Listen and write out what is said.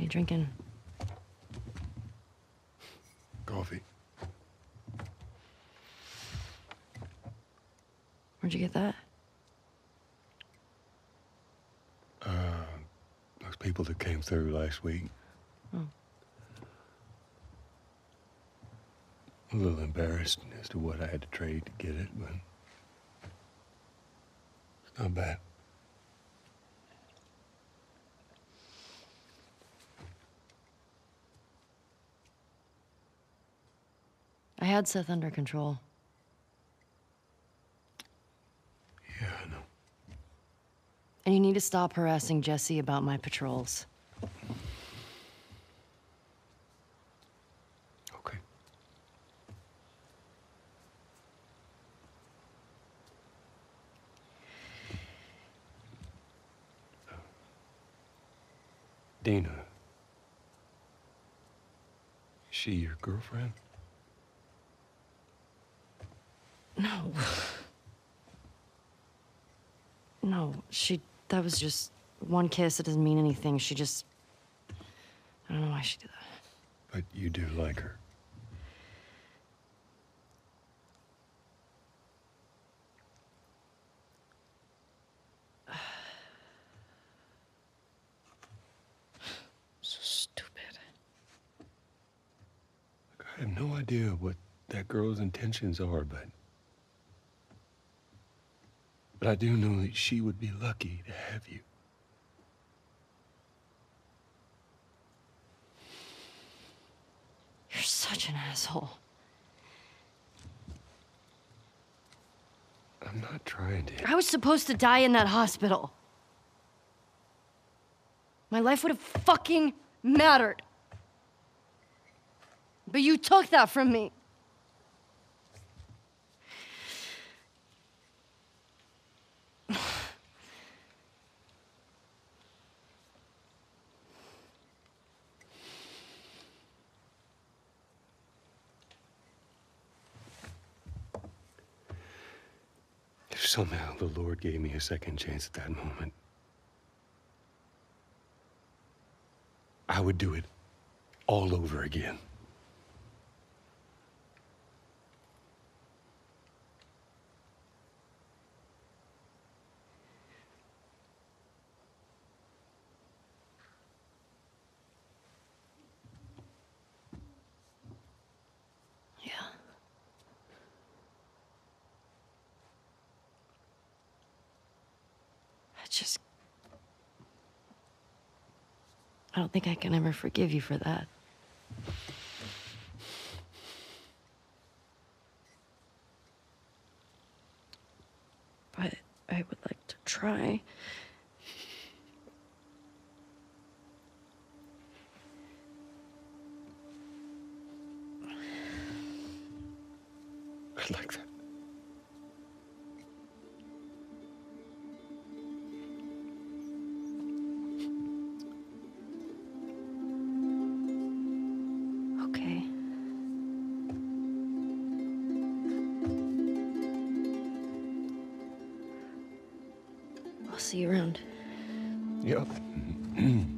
you drinking? Coffee. Where'd you get that? Those people that came through last week. Oh. A little embarrassed as to what I had to trade to get it, but it's not bad. I had Seth under control. Yeah, I know. And you need to stop harassing Jesse about my patrols. Okay. Dina. Is she your girlfriend? No. No, that was just one kiss. It doesn't mean anything. I don't know why she did that. But you do like her. So stupid. Look, I have no idea what that girl's intentions are, but I do know that she would be lucky to have you. You're such an asshole. I'm not trying to. I was supposed to die in that hospital. My life would have fucking mattered. But you took that from me. If somehow the Lord gave me a second chance at that moment, I would do it all over again. Yeah. I don't think I can ever forgive you for that. But I would like to try. I'd like that. Okay. I'll see you around. Yep.